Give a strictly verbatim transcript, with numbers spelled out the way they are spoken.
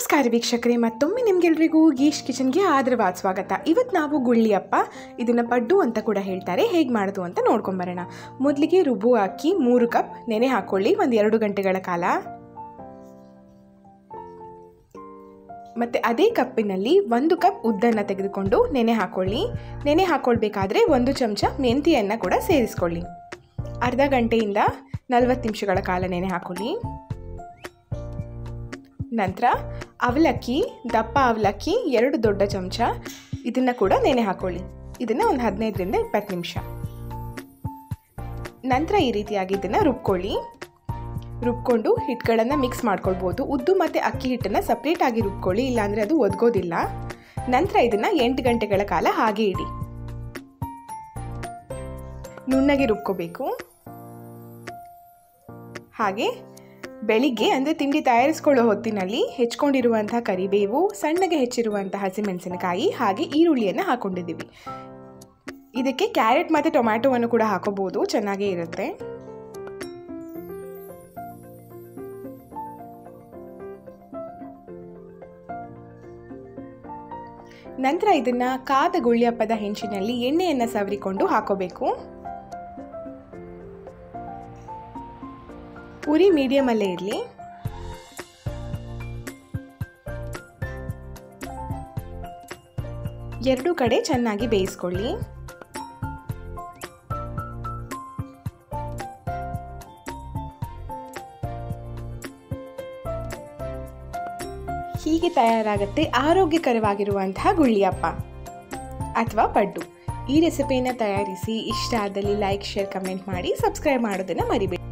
ನಮಸ್ಕಾರ ವೀಕ್ಷಕರೇ, ಮತ್ತೊಮ್ಮೆ ನಿಮಗೆಲ್ಲರಿಗೂ ಗೀಶ್ ಕಿಚನ್ಗೆ ಆದರವಾದ ಸ್ವಾಗತ. ಇವತ್ತು ನಾವು ಗುಳ್ಳಿಯಪ್ಪ, ಇದನ್ನು ಪಡ್ಡು ಅಂತ ಕೂಡ ಹೇಳ್ತಾರೆ, ಹೇಗೆ ಮಾಡೋದು ಅಂತ ನೋಡ್ಕೊಂಬರೋಣ. ಮೊದಲಿಗೆ ರುಬ್ಬು ಹಾಕಿ ಮೂರು ಕಪ್ ನೆನೆ ಹಾಕ್ಕೊಳ್ಳಿ ಒಂದು ಎರಡು ಗಂಟೆಗಳ ಕಾಲ. ಮತ್ತು ಅದೇ ಕಪ್ಪಿನಲ್ಲಿ ಒಂದು ಕಪ್ ಉದ್ದನ್ನು ತೆಗೆದುಕೊಂಡು ನೆನೆ ಹಾಕ್ಕೊಳ್ಳಿ. ನೆನೆ ಹಾಕ್ಕೊಳ್ಬೇಕಾದ್ರೆ ಒಂದು ಚಮಚ ಮೆಂತ್ಯೆಯನ್ನು ಕೂಡ ಸೇರಿಸ್ಕೊಳ್ಳಿ. ಅರ್ಧ ಗಂಟೆಯಿಂದ ನಲವತ್ತು ನಿಮಿಷಗಳ ಕಾಲ ನೆನೆ ಹಾಕ್ಕೊಳ್ಳಿ. ನಂತರ ಅವಲಕ್ಕಿ, ದಪ್ಪ ಅವಲಕ್ಕಿ ಎರಡು ದೊಡ್ಡ ಚಮಚ, ಇದನ್ನು ಕೂಡ ನೆನೆ ಹಾಕ್ಕೊಳ್ಳಿ. ಇದನ್ನು ಒಂದು ಹದಿನೈದರಿಂದ ಇಪ್ಪತ್ತು ನಿಮಿಷ. ನಂತರ ಈ ರೀತಿಯಾಗಿ ಇದನ್ನು ರುಬ್ಕೊಳ್ಳಿ. ರುಬ್ಕೊಂಡು ಹಿಟ್ಟುಗಳನ್ನು ಮಿಕ್ಸ್ ಮಾಡ್ಕೊಳ್ಬೋದು. ಉದ್ದು ಮತ್ತು ಅಕ್ಕಿ ಹಿಟ್ಟನ್ನು ಸಪ್ರೇಟಾಗಿ ರುಬ್ಕೊಳ್ಳಿ, ಇಲ್ಲಾಂದರೆ ಅದು ಒದಗೋದಿಲ್ಲ. ನಂತರ ಇದನ್ನು ಎಂಟು ಗಂಟೆಗಳ ಕಾಲ ಹಾಗೆ ಇಡಿ. ನುಣ್ಣಗೆ ರುಬ್ಕೋಬೇಕು. ಹಾಗೆ ಬೆಳಿಗ್ಗೆ ಅಂದರೆ ತಿಂಡಿ ತಯಾರಿಸ್ಕೊಳ್ಳೋ ಹೊತ್ತಿನಲ್ಲಿ ಹೆಚ್ಕೊಂಡಿರುವಂತಹ ಕರಿಬೇವು, ಸಣ್ಣಗೆ ಹೆಚ್ಚಿರುವಂತಹ ಹಸಿಮೆಣಸಿನಕಾಯಿ, ಹಾಗೆ ಈರುಳ್ಳಿಯನ್ನು ಹಾಕ್ಕೊಂಡಿದ್ದೀವಿ. ಇದಕ್ಕೆ ಕ್ಯಾರೆಟ್ ಮತ್ತು ಟೊಮ್ಯಾಟೊವನ್ನು ಕೂಡ ಹಾಕೋಬೋದು, ಚೆನ್ನಾಗೇ ಇರುತ್ತೆ. ನಂತರ ಇದನ್ನು ಕಾದ ಗುಳ್ಳಿಯಪ್ಪದ ಹೆಂಚಿನಲ್ಲಿ ಎಣ್ಣೆಯನ್ನು ಸವರಿಕೊಂಡು ಹಾಕೋಬೇಕು. ಉರಿ ಮೀಡಿಯಮಲ್ಲೇ ಇರಲಿ. ಎರಡು ಕಡೆ ಚೆನ್ನಾಗಿ ಬೇಯಿಸ್ಕೊಳ್ಳಿ. ಹೀಗೆ ತಯಾರಾಗುತ್ತೆ ಆರೋಗ್ಯಕರವಾಗಿರುವಂತಹ ಗುಳ್ಳಿಯಪ್ಪ ಅಥವಾ ಪಡ್ಡು. ಈ ರೆಸಿಪಿಯನ್ನು ತಯಾರಿಸಿ ಇಷ್ಟ ಆದಲ್ಲಿ ಲೈಕ್, ಶೇರ್, ಕಮೆಂಟ್ ಮಾಡಿ, ಸಬ್ಸ್ಕ್ರೈಬ್ ಮಾಡೋದನ್ನು ಮರಿಬೇಡಿ.